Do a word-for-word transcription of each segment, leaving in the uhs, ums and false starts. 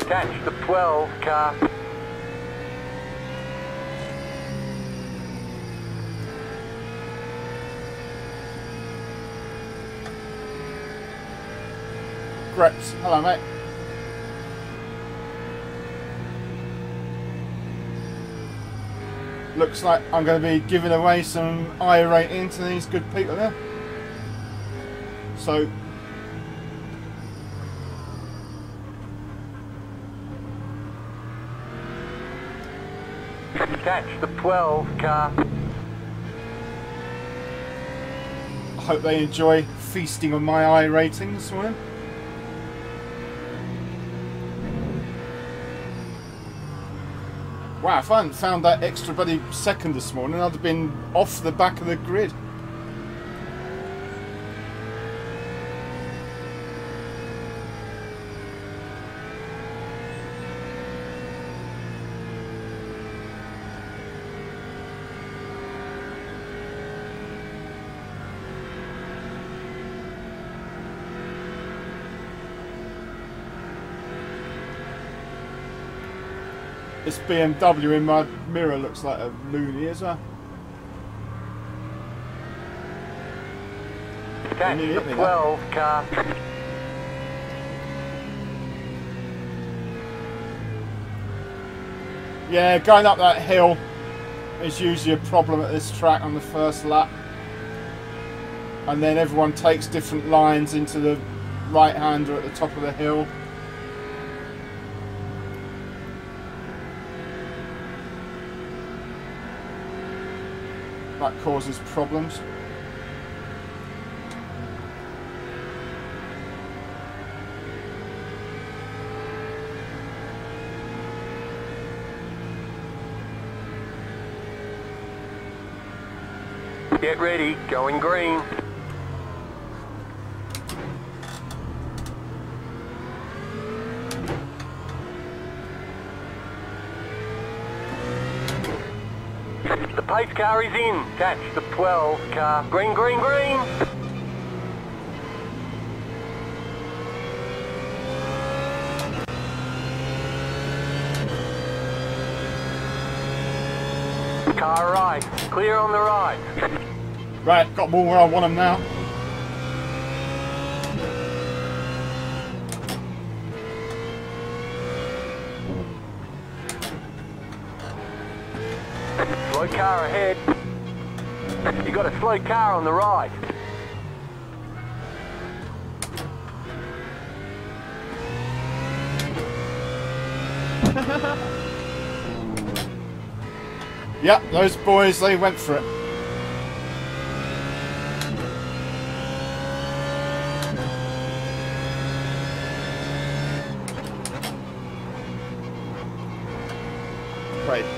Catch the twelve car. Greps, hello mate. Looks like I'm going to be giving away some iRating to these good people there. So catch the twelve car. I hope they enjoy feasting on my iRating this morning. Wow, if I hadn't found that extra bloody second this morning, I'd have been off the back of the grid. This B M W in my mirror looks like a loony as well. Catch the twelve car. Yeah, going up that hill is usually a problem at this track on the first lap. And then everyone takes different lines into the right-hander at the top of the hill. That causes problems. Get ready, going green. The pace car is in. Catch the twelve car. Green, green, green. Car right. Clear on the right. Right, got them all where I want them now. Slow car ahead. You got a slow car on the right. Yep, those boys, they went for it. Right.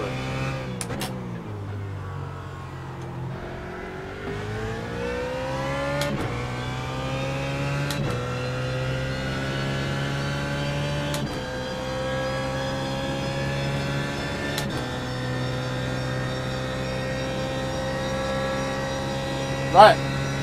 Right.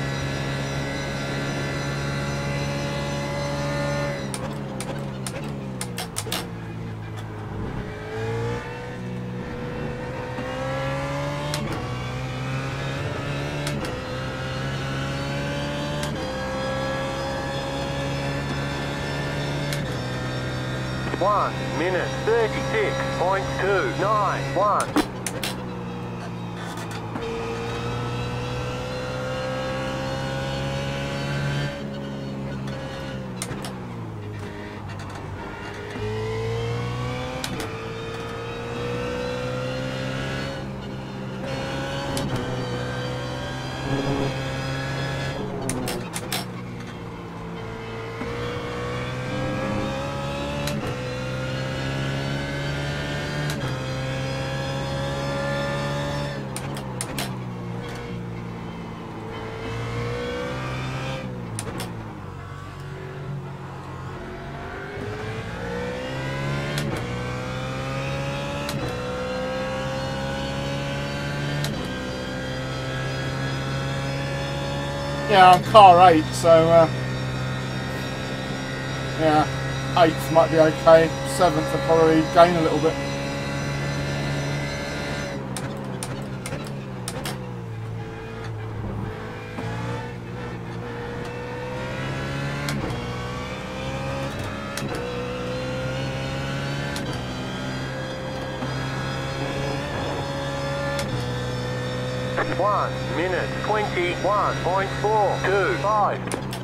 One minute thirty-six point two nine one. Yeah, I'm car eight, so uh, yeah, eighth might be okay. Seventh will probably gain a little bit. One minute twenty-one point four two five.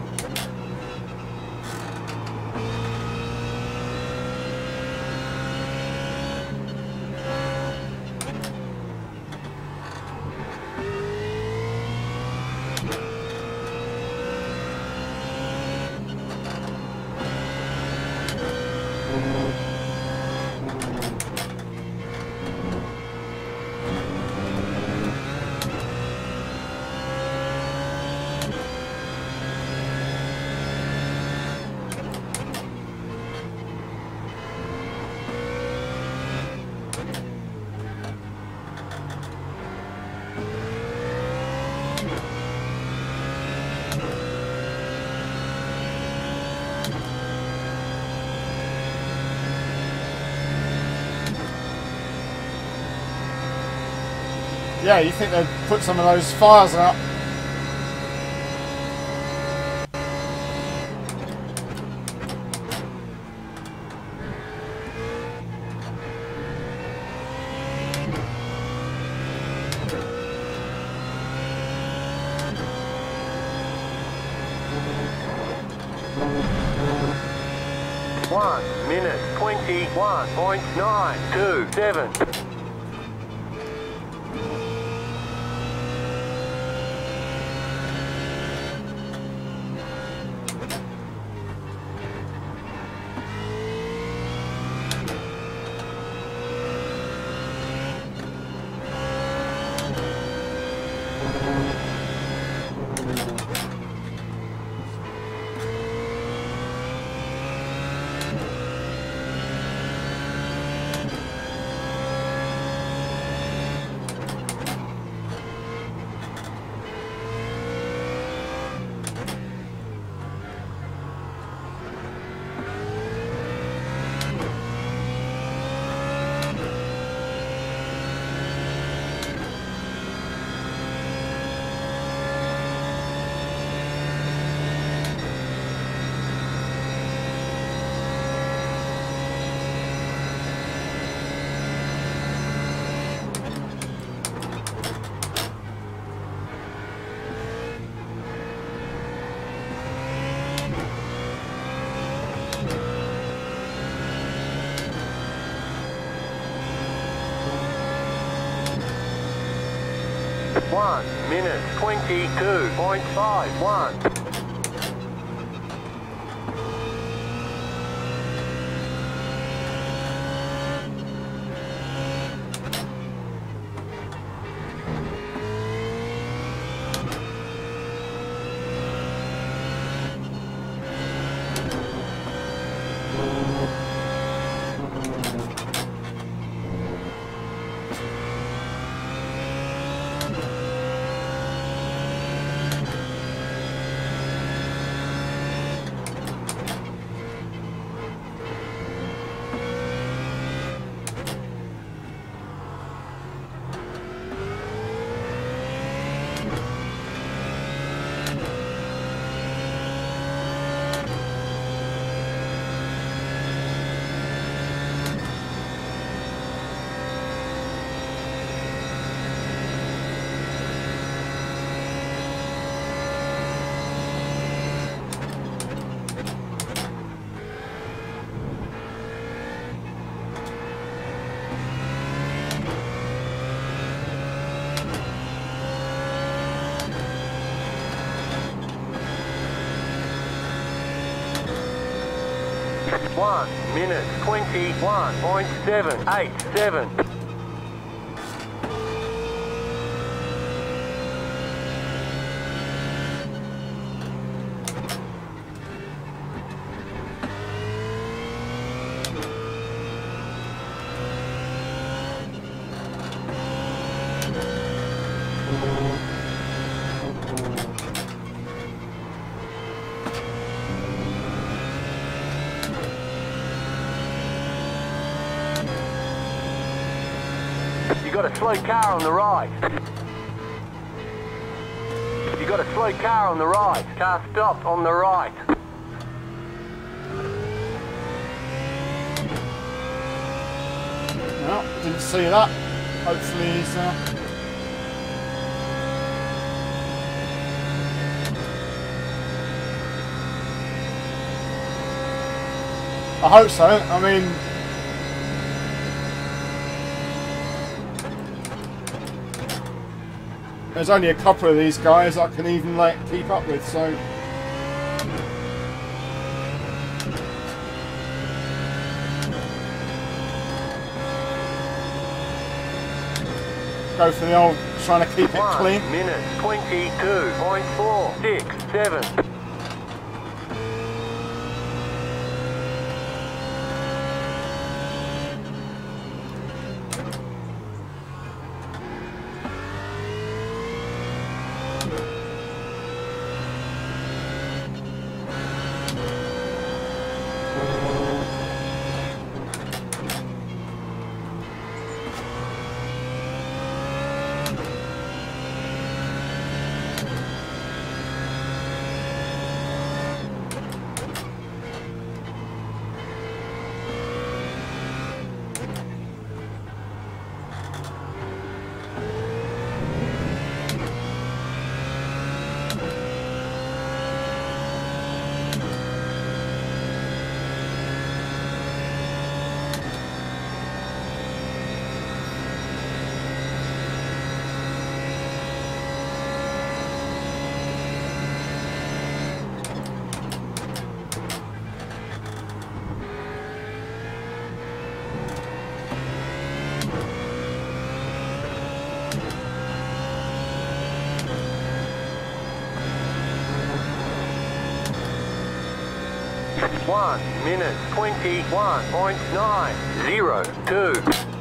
Yeah, you think they'd put some of those fires out? One minute twenty-one point nine two seven. One minute twenty-two point five one. One minute twenty-one point seven eight seven. got a slow car on the right. You got a slow car on the right. Car stopped on the right. No, didn't see that. Hopefully he's... Uh... I hope so. I mean... There's only a couple of these guys I can even like keep up with, so... Go for the old trying to keep it One clean. minute twenty-two point four six seven. One minute twenty-one point nine zero two.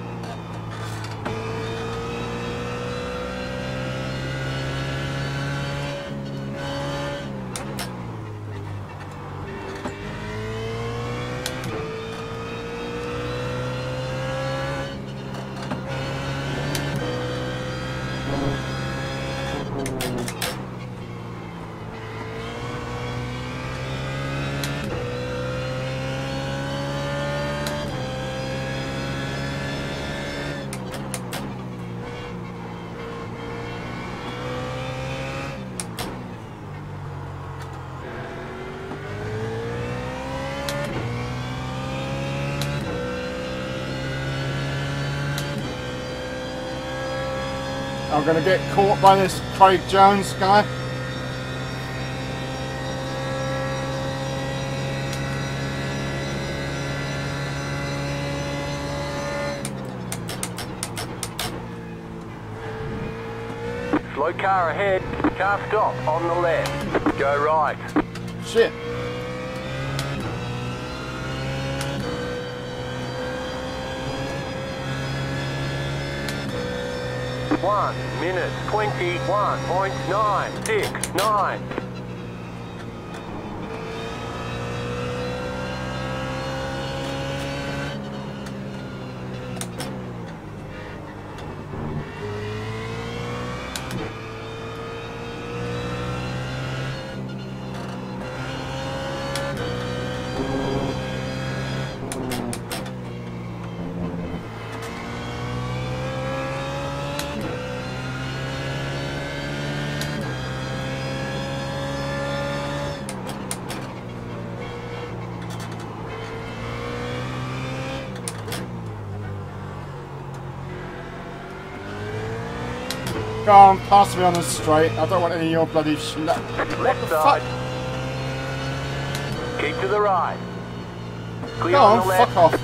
I'm going to get caught by this Craig Jones guy. Slow car ahead. Car stop on the left. Go right. Shit. One minute twenty-one point nine six nine. Go on, pass me on the straight. I don't want any of your bloody shit. Left side. Keep to the right. Clear Go on on, the left. fuck off.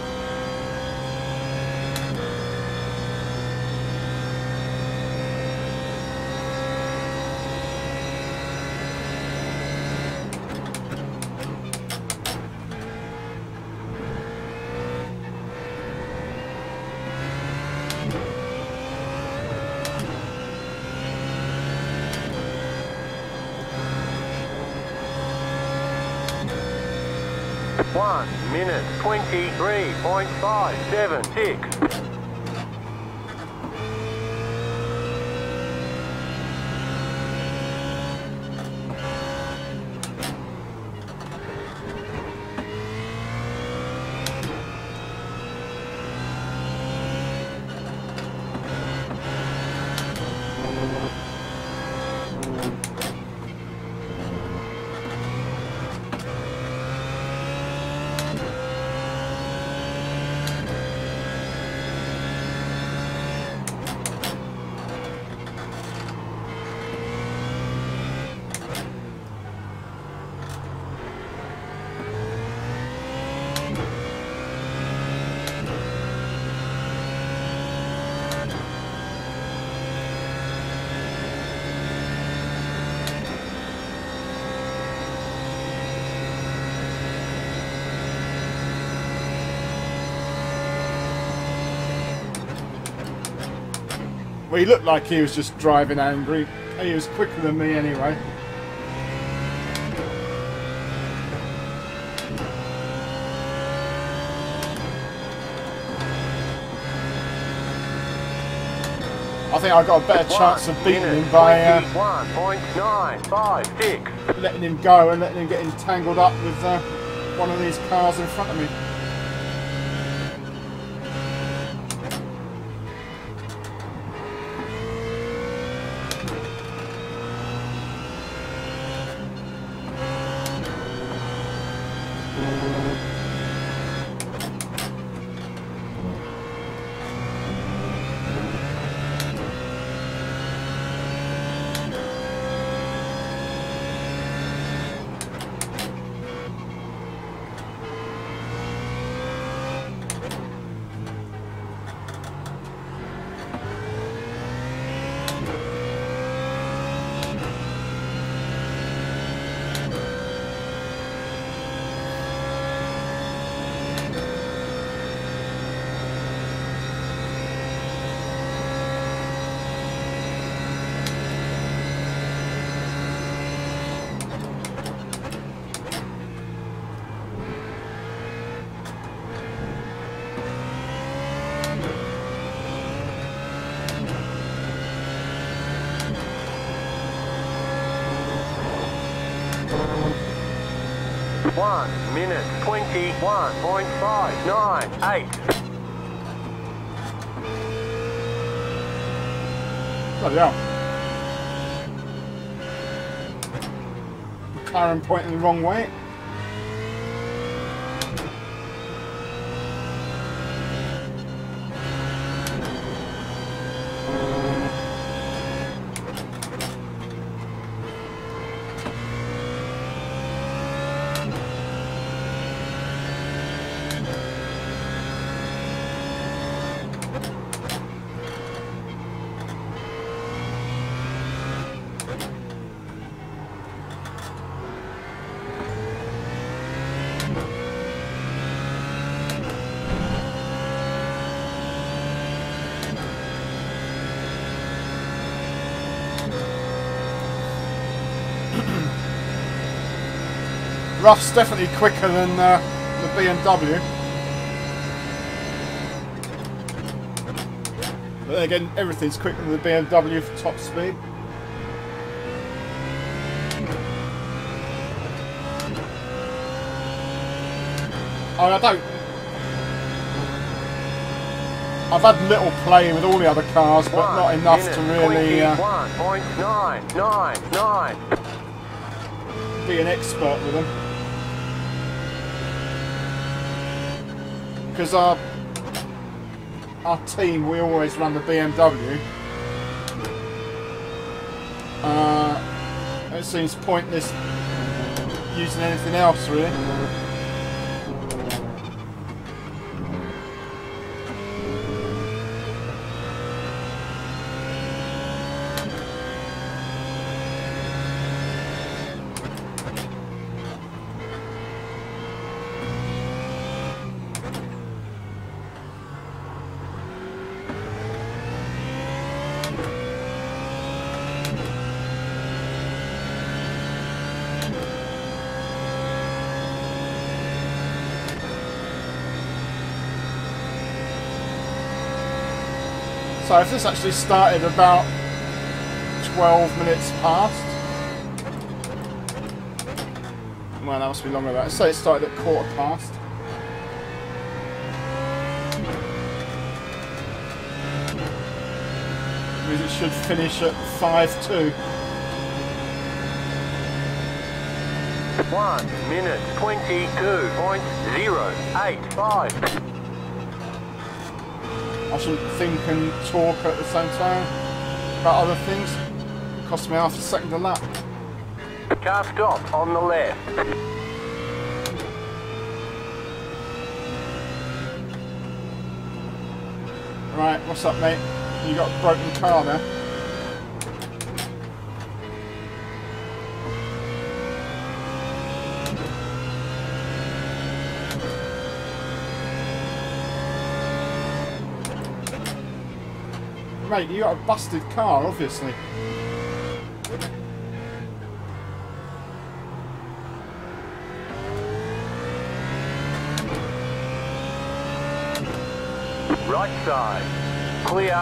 One minute twenty-three point five seven six. Well, he looked like he was just driving angry. He was quicker than me anyway. I think I got a better chance of beating him by uh, one point nine five six. letting him go and letting him get entangled up with uh, one of these cars in front of me. One minute twenty-one point five nine eight. Bloody hell. McLaren pointing the wrong way. Rough's definitely quicker than uh, the B M W. But then again, everything's quicker than the B M W for top speed. I mean, I don't... I've had little play with all the other cars, but not enough to really uh, one point nine nine nine. be an expert with them. Because our, our team, we always run the B M W. Uh, it seems pointless using anything else, really. So if this actually started about twelve minutes past, well, that must be longer than that. Say it started at quarter past. Means it should finish at five two. One minute twenty-two point zero eight five. I shouldn't think and talk at the same time about other things. It cost me half a second a lap. Car stop on the left. Right, what's up, mate? You got a broken car there. Mate, you got a busted car, obviously. Right side. Clear.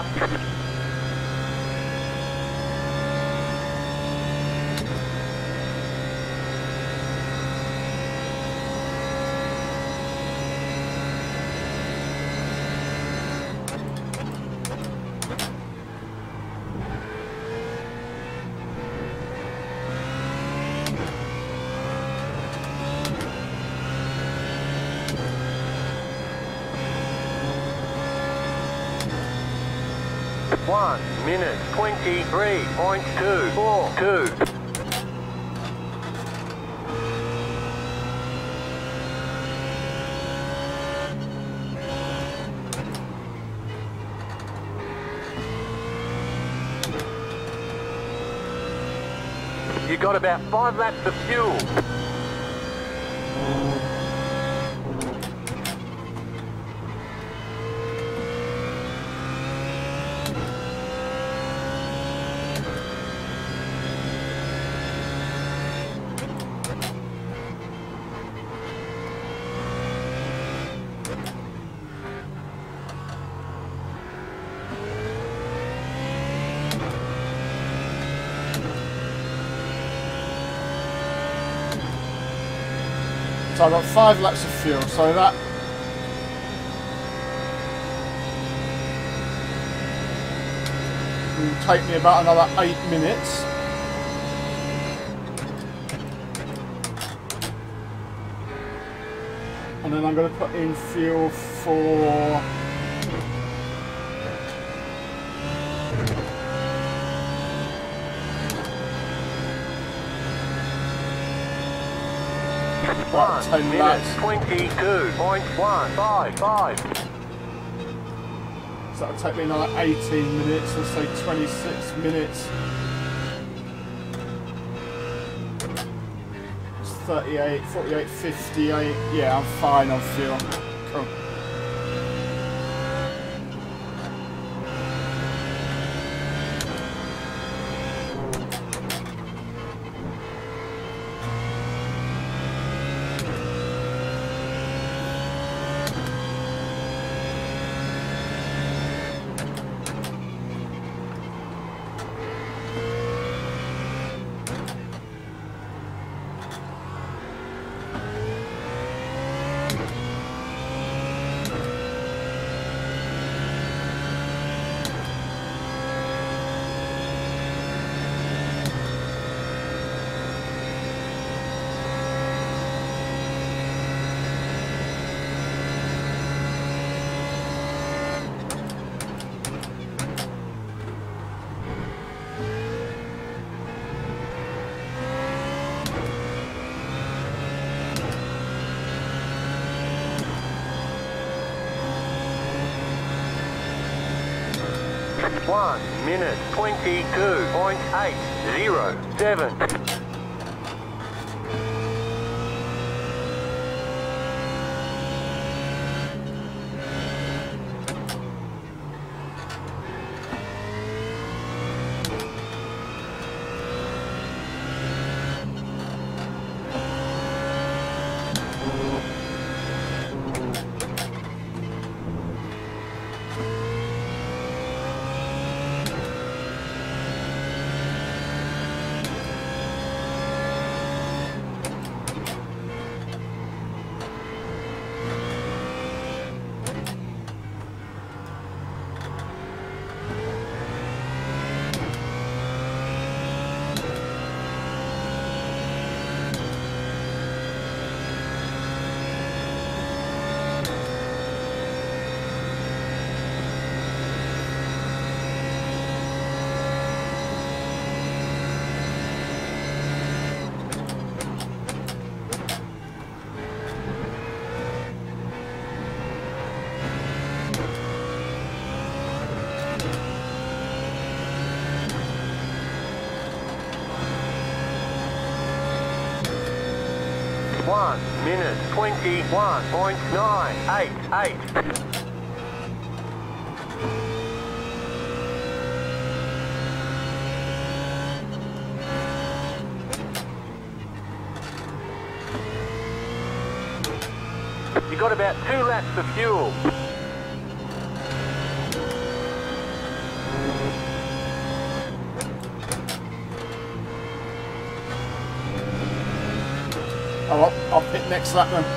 One minute twenty-three point two four two. You got about five laps of fuel. So I've got five laps of fuel, so that will take me about another eight minutes. And then I'm going to put in fuel for One ten minute laps. twenty-two point one five five. So that'll take me another eighteen minutes, let's say twenty-six minutes. It's thirty-eight, forty-eight, fifty-eight. Yeah, I'm fine on fuel. Cool. One minute twenty-two point eight zero seven. One minute twenty-one point nine eight eight. You've got about two laps of fuel. Oh, I'll, I'll pit next lap then.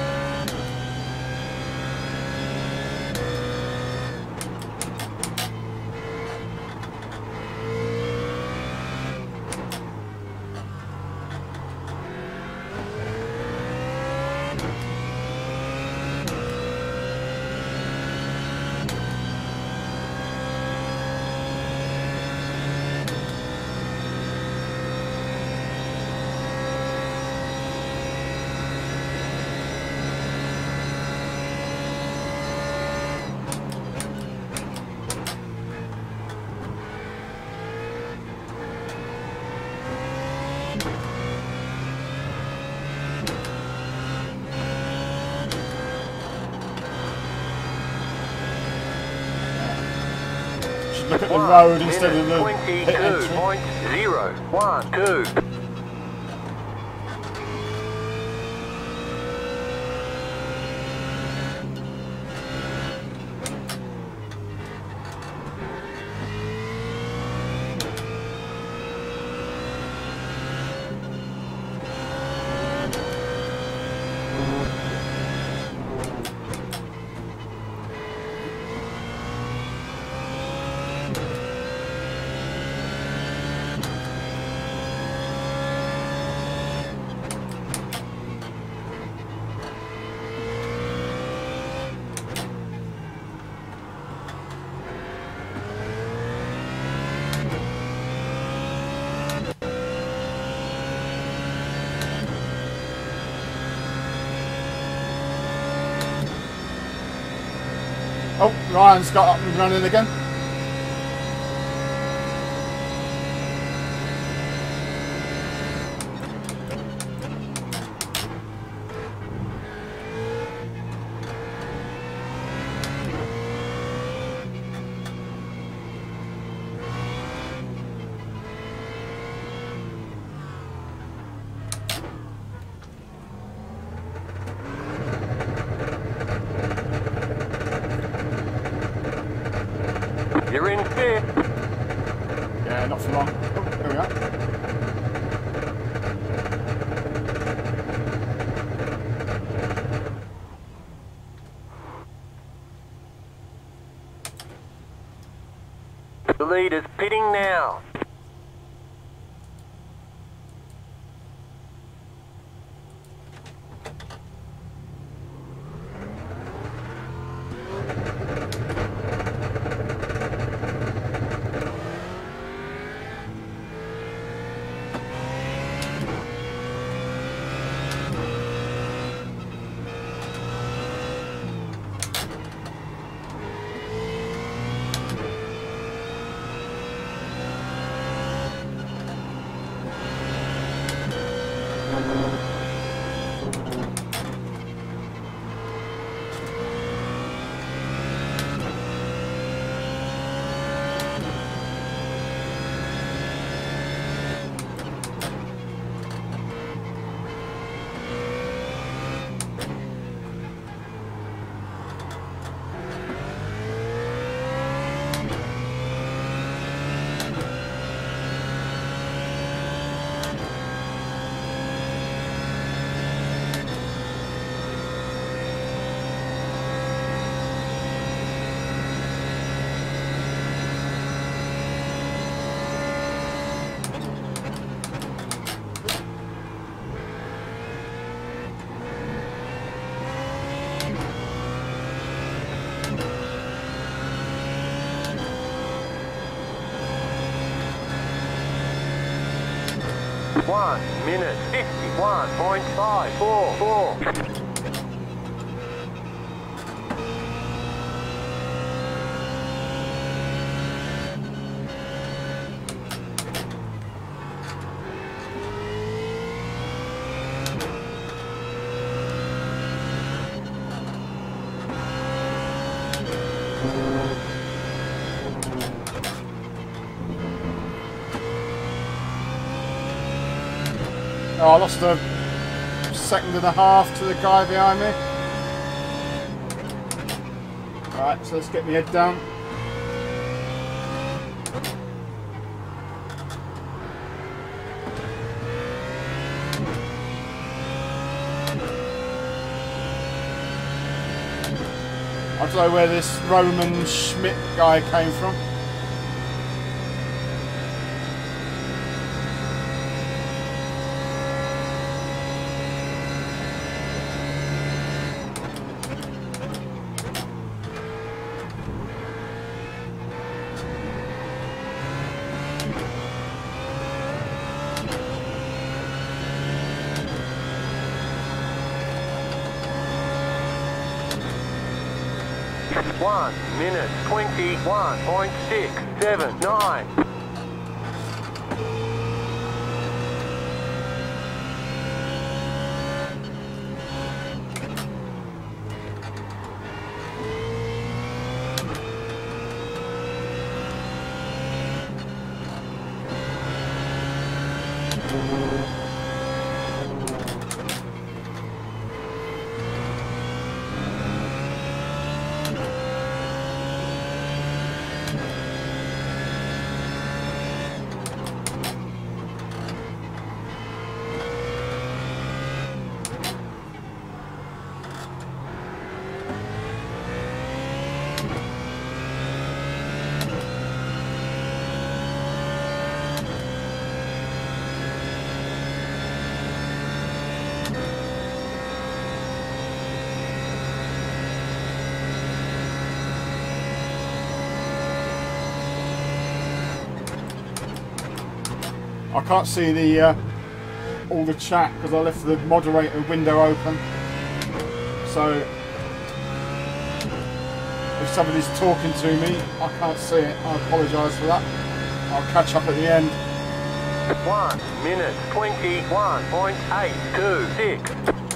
Look at the road instead of the pit entry. twenty-two point zero one two. Oh, Ryan's got up and running again. You're in fifth. Yeah, not for long. Oh, there we are. The leader's pitting now. One minute fifty-one point five four four. Oh, I lost a second and a half to the guy behind me. Alright, so let's get my head down. I don't know where this Roman Schmidt guy came from. One minute twenty-one point six seven nine. I can't see the uh, all the chat because I left the moderator window open. So if somebody's talking to me, I can't see it. I apologise for that. I'll catch up at the end. One minute twenty-one point eight two six.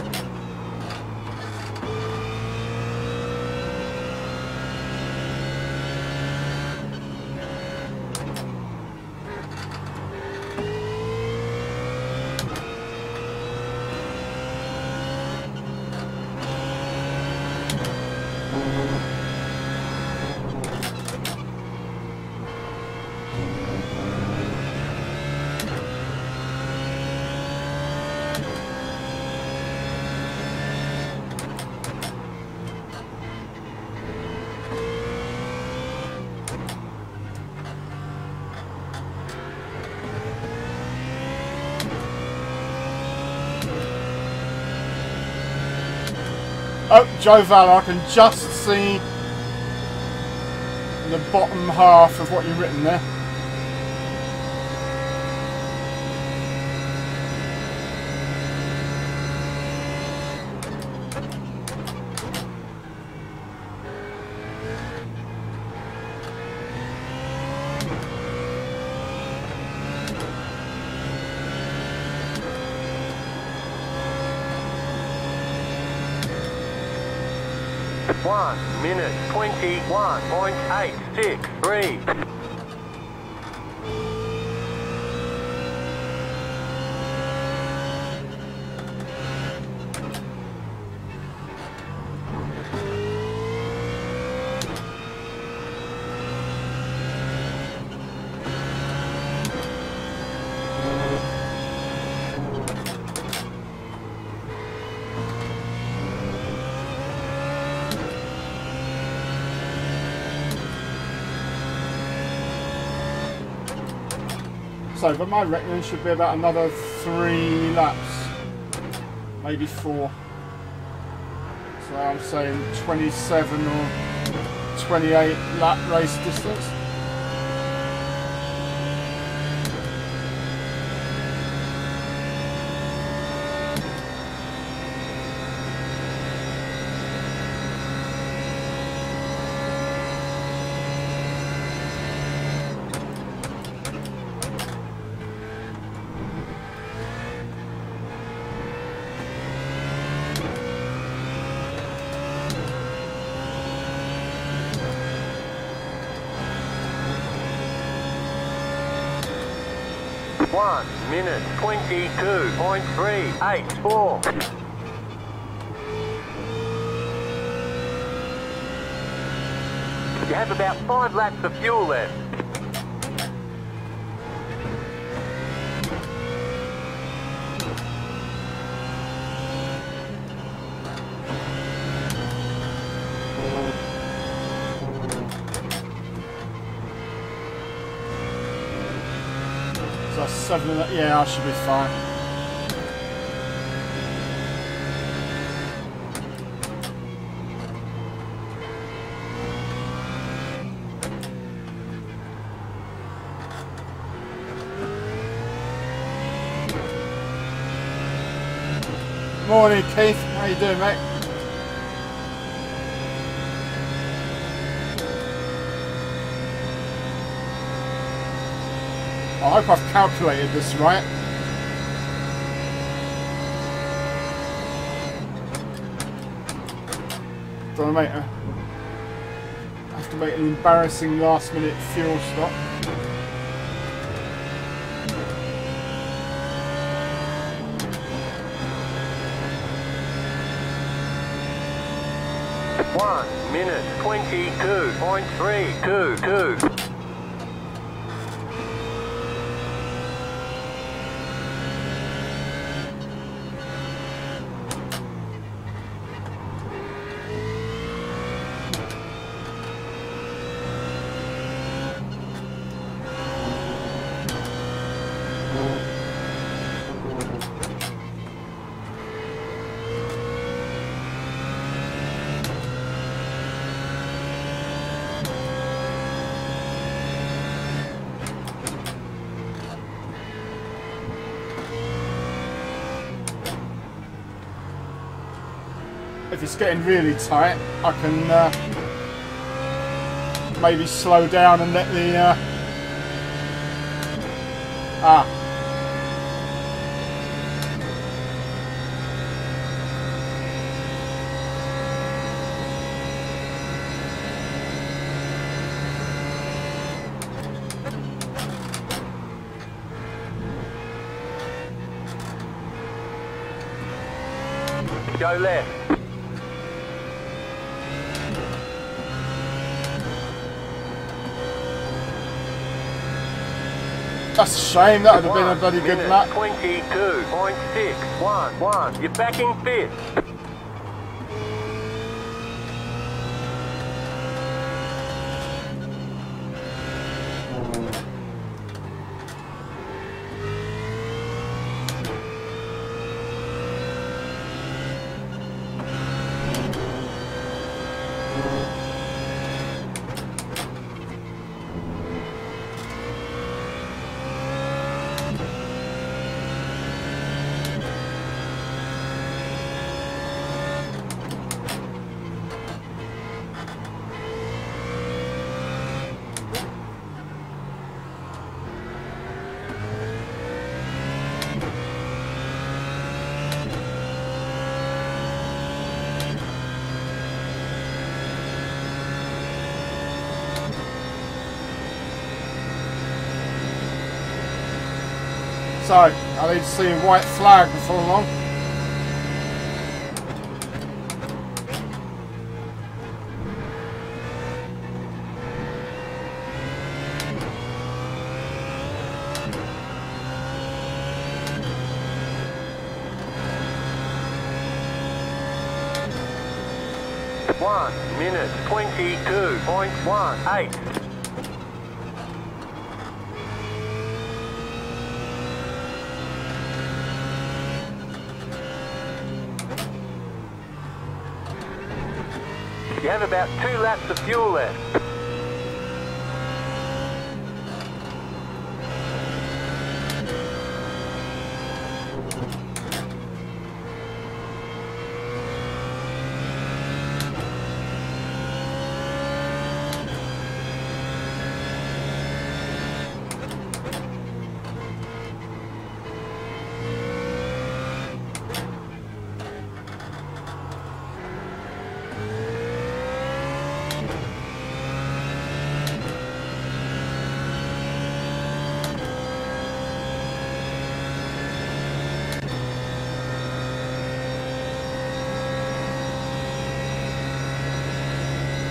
Oh, Joe Val, I can just see the bottom half of what you've written there. One minute twenty-one point eight six three. So, but my reckoning should be about another three laps, maybe four. So I'm saying twenty-seven or twenty-eight lap race distance. One minute twenty-two point three eight four. You have about five laps of fuel left. So seven, yeah, I should be fine. Morning, Keith. How you doing, mate? I hope I've calculated this right. Don't make a, I have to make an embarrassing last minute fuel stop. One minute twenty-two point three two two. If it's getting really tight, I can uh, maybe slow down and let the uh, ah Go left. That's a shame, that would have been a bloody good lap. twenty-two point six one one. You're back in fifth. So, I need to see a white flag before long. One minute twenty-two point one eight. You have about two laps of fuel left.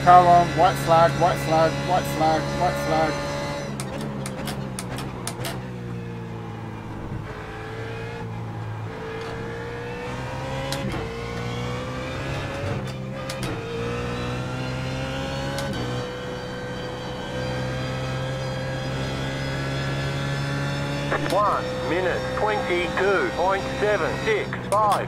Car on, white flag, white flag, white flag, white flag. One minute twenty-two point seven six five.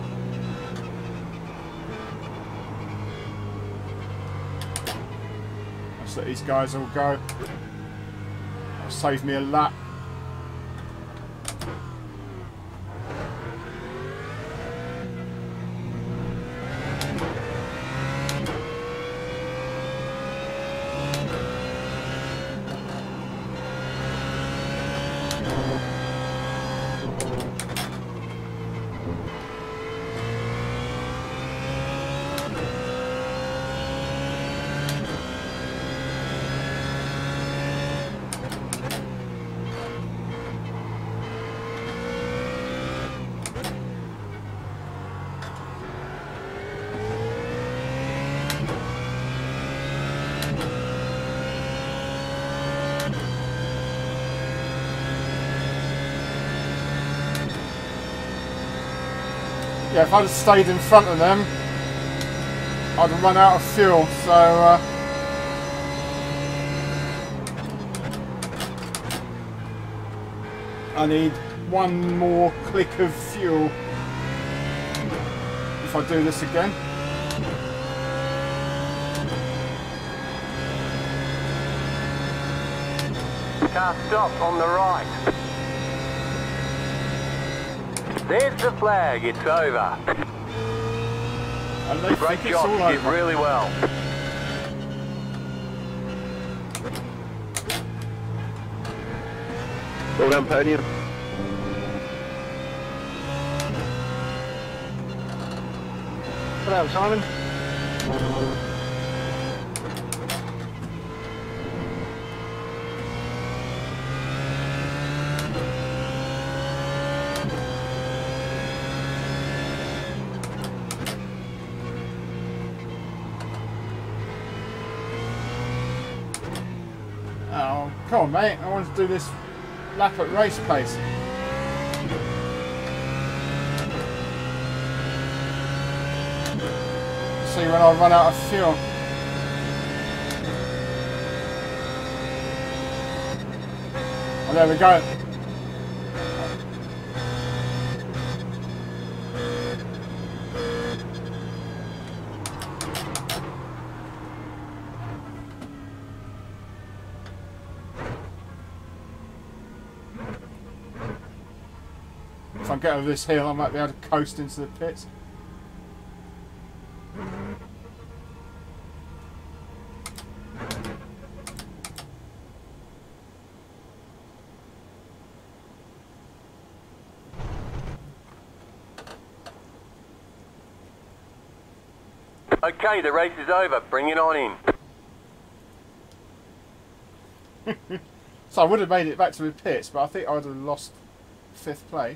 Let's let these guys all go. That'll save me a lap. Yeah, if I'd have stayed in front of them, I'd have run out of fuel, so uh, I need one more click of fuel if I do this again. Car stop on the right. There's the flag, it's over. And they Great think it's job, all you did over. really well. Well done, podium. Well done, Simon. Oh, come on, mate. I want to do this lap at race pace. See when I run out of fuel. Oh, there we go. If I get over this hill, I might be able to coast into the pits. Okay, the race is over. Bring it on in. So I would have made it back to the pits, but I think I would have lost fifth place.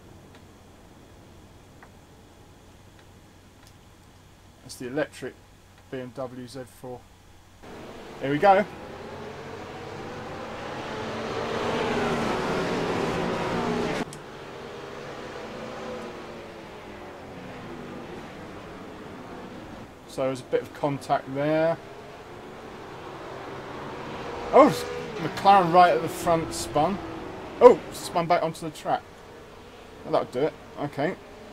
That's the electric B M W Z four. Here we go. So there's a bit of contact there. Oh, McLaren right at the front spun. Oh, spun back onto the track. Well, that'll do it. Okay.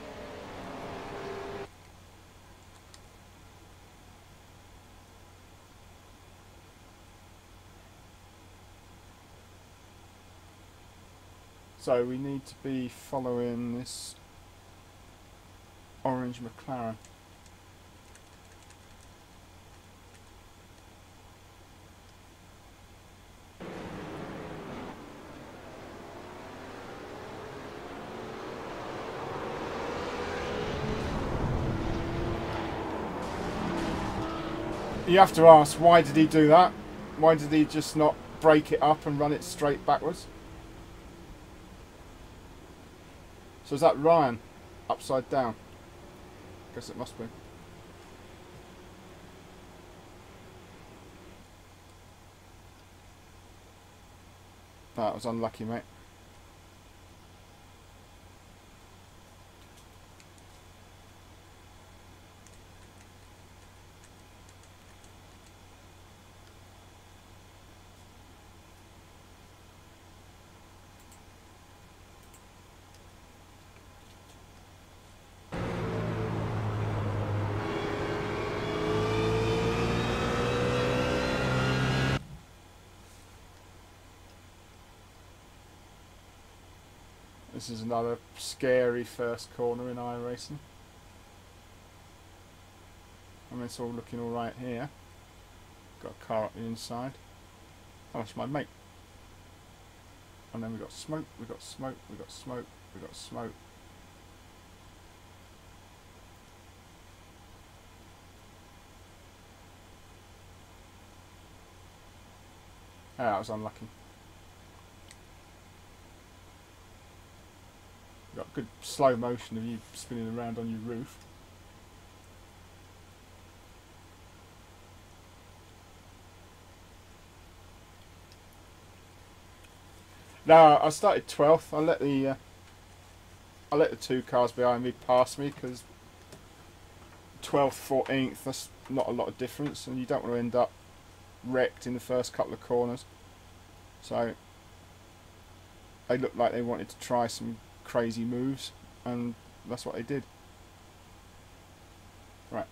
So we need to be following this orange McLaren. You have to ask, why did he do that? Why did he just not break it up and run it straight backwards? So is that Ryan upside down? Guess it must be. That was unlucky, mate. This is another scary first corner in iRacing. I mean, it's all looking alright here. Got a car up the inside. Oh, that's my mate. And then we got smoke, we got smoke, we got smoke, we got smoke. Ah, that was unlucky. Got good slow motion of you spinning around on your roof. No, I started twelfth. I let the uh, I let the two cars behind me pass me because twelfth, fourteenth. That's not a lot of difference, and you don't want to end up wrecked in the first couple of corners. So they looked like they wanted to try some crazy moves, and that's what they did. Right.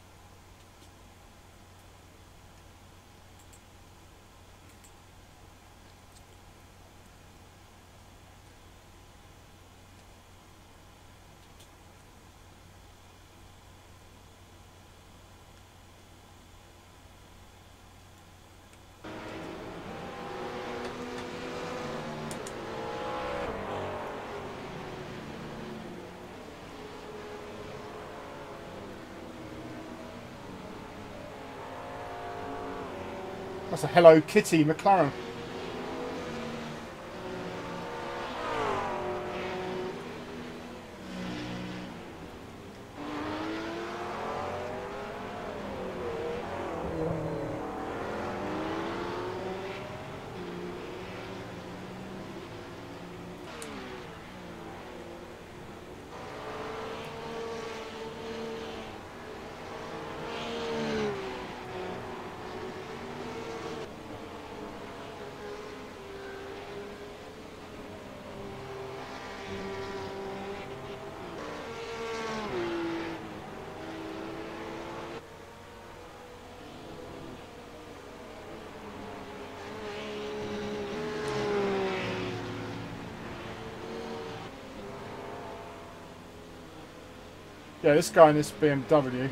That's a Hello Kitty McLaren. Yeah, this guy in this B M W.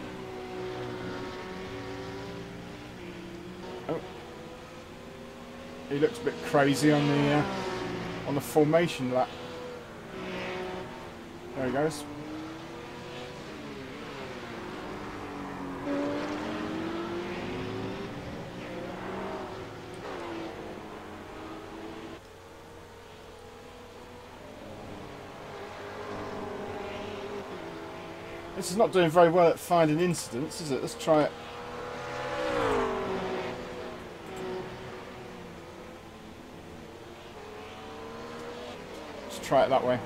Oh. He looks a bit crazy on the uh, on the formation lap. There he goes. This is not doing very well at finding incidents, is it? Let's try it. Let's try it that way.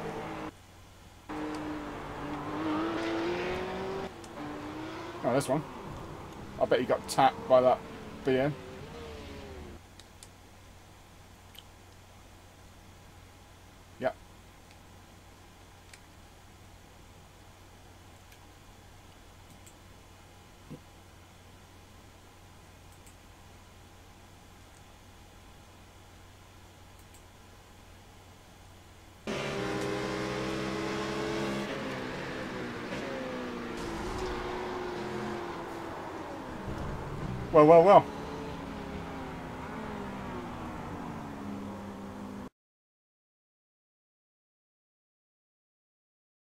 Oh, there's one. I bet he got tapped by that B M. Yep. Well, well, well.